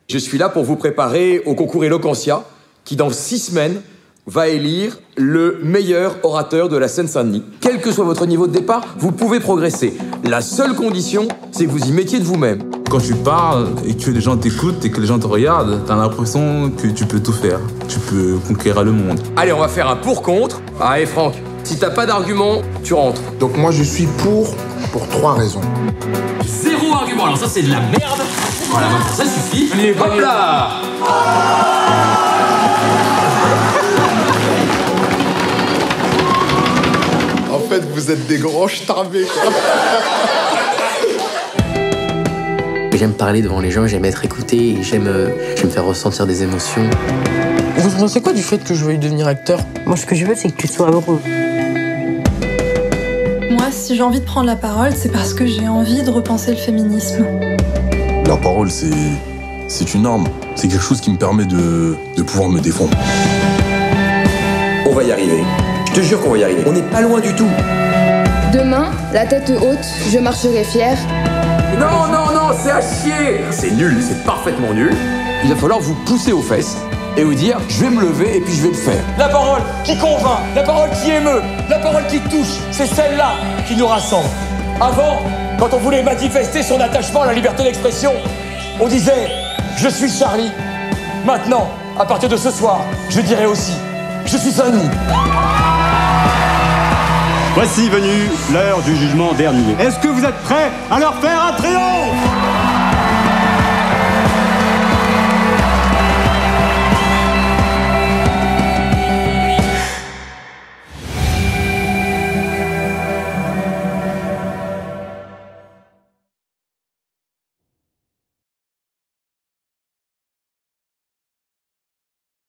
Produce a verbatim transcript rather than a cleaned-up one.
Je suis là pour vous préparer au concours Eloquentia, qui dans six semaines va élire le meilleur orateur de la Seine-Saint-Denis. Quel que soit votre niveau de départ, vous pouvez progresser. La seule condition, c'est que vous y mettiez de vous-même. Quand tu parles et que les gens t'écoutent et que les gens te regardent, t'as l'impression que tu peux tout faire. Tu peux conquérir le monde. Allez, on va faire un pour-contre. Ah, et Franck, si t'as pas d'argument, tu rentres. Donc moi, je suis pour, pour trois raisons. Zéro argument, alors ça c'est de la merde. Voilà, ça suffit. Allez, hop là. En fait, vous êtes des grands starbés, quoi. J'aime parler devant les gens, j'aime être écouté, j'aime euh, me faire ressentir des émotions. Vous pensez quoi du fait que je veuille devenir acteur? Moi, ce que je veux, c'est que tu sois heureux. Moi, si j'ai envie de prendre la parole, c'est parce que j'ai envie de repenser le féminisme. La parole, c'est c'est une arme. C'est quelque chose qui me permet de, de pouvoir me défendre. On va y arriver. Je te jure qu'on va y arriver. On n'est pas loin du tout. Demain, la tête haute, je marcherai fière. Non, non, non, c'est à chier. C'est nul, c'est parfaitement nul. Il va falloir vous pousser aux fesses et vous dire, je vais me lever et puis je vais le faire. La parole qui convainc, la parole qui émeut, la parole qui touche, c'est celle-là qui nous rassemble. Avant, quand on voulait manifester son attachement à la liberté d'expression, on disait « Je suis Charlie ». Maintenant, à partir de ce soir, je dirai aussi « Je suis Sonny ». Voici venue l'heure du jugement dernier. Est-ce que vous êtes prêts à leur faire un triomphe ?